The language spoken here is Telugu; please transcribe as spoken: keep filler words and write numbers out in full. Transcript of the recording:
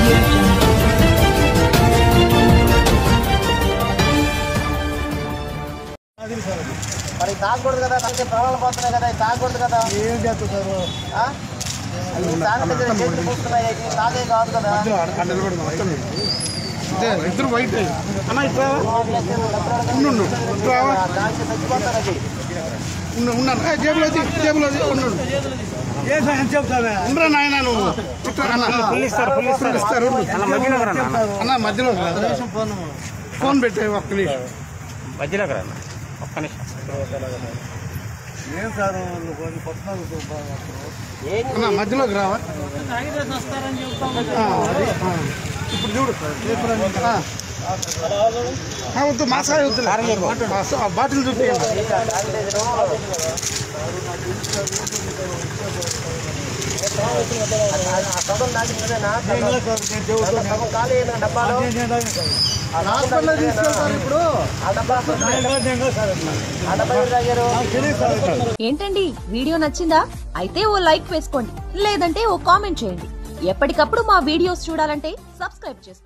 మరి తాగకూడదు కదా, తాగితే ప్రాణాలు పోతున్నాయి కదా, తాగకూడదు కదా. ఏం చేస్తారు చేతులు పూస్తున్నాయి, తాగే కాదు కదా. ఇద్దరు వైట్ చచ్చిపోతారు అది. ఉన్నాను జేబులో జేబులో ఉండరా నాయన నువ్వు ఇస్తారు అన్న మధ్యలో ఫోన్ పెట్టే ఒక్క నిమిషం మధ్యలో ఒక్క నిమిషం ఏం సార్ అన్న మధ్యలోకి రావా ఇప్పుడు చూడు వద్దు మాసాయి వద్దు బాటిల్ చూపి ఏంటండి వీడియో నచ్చిందా? అయితే ఓ లైక్ వేసుకోండి, లేదంటే ఓ కామెంట్ చేయండి. ఎప్పటికప్పుడు మా వీడియోస్ చూడాలంటే సబ్స్క్రైబ్ చేసుకోండి.